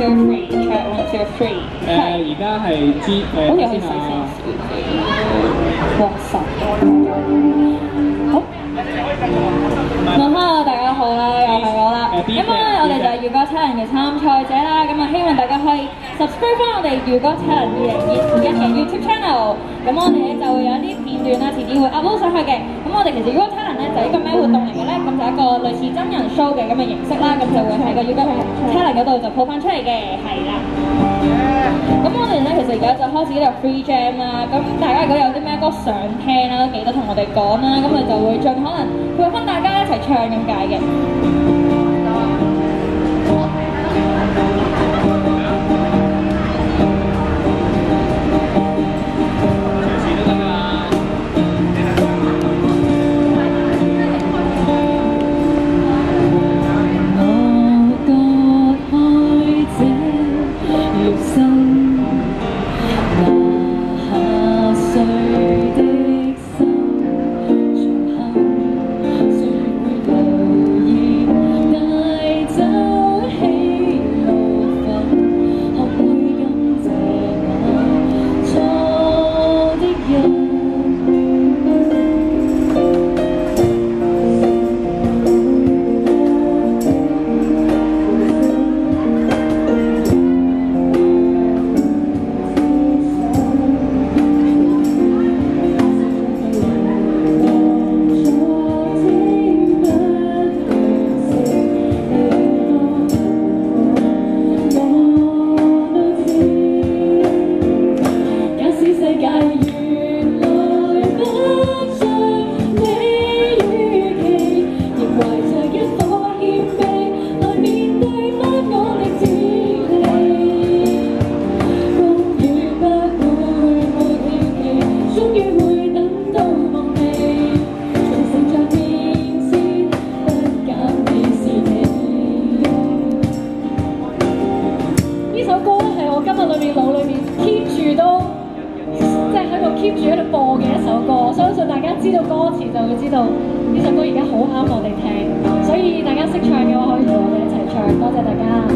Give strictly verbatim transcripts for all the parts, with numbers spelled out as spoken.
you're free, chat once you're free。 誒而家係 G 誒好似可以先細聲啊。 少少。哇塞！好。咁 hello 大家好啦，又係我啦。咁咧我哋就係粵歌七人嘅參賽者啦，咁啊希望大家可以 subscribe 翻我哋粵歌七人二零二一嘅 YouTube channel。咁我哋咧就會有一啲片段啦，遲啲會 upload 上去嘅。咁我哋其實粵歌七人咧就係一個咩活動嚟嘅咧？咁就係一個類似真人 show 嘅咁嘅形式啦，咁就會喺個粵歌七人嗰度就 po 翻出嚟嘅，係啦。咁我哋咧其實而家就開始呢個 free jam 啦，咁大家如果有啲咩歌想聽啦，都記得同我哋講啦，咁我哋就會盡可能配合翻大家一齊唱咁解嘅。keep 住喺度播嘅一首歌，相信大家知道歌詞就會知道呢首歌而家好啱我哋聽，所以大家識唱嘅話可以同我哋一齊唱，多謝大家。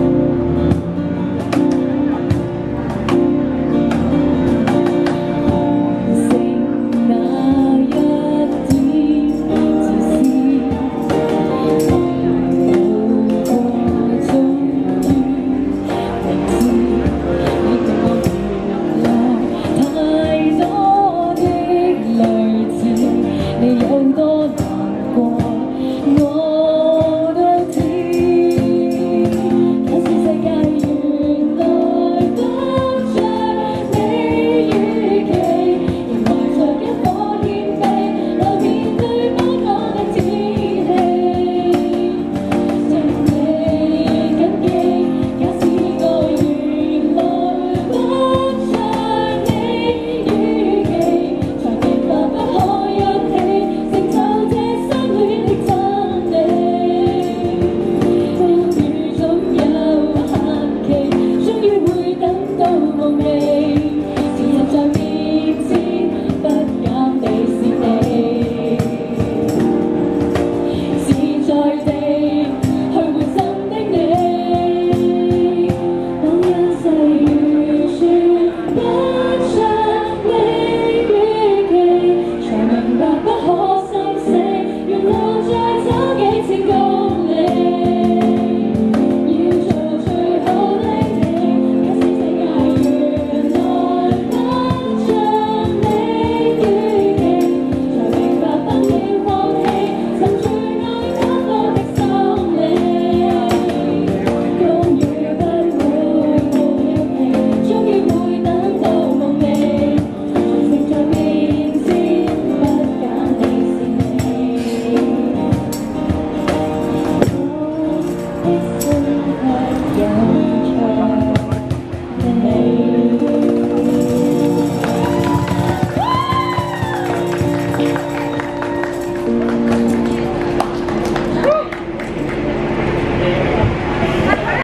你有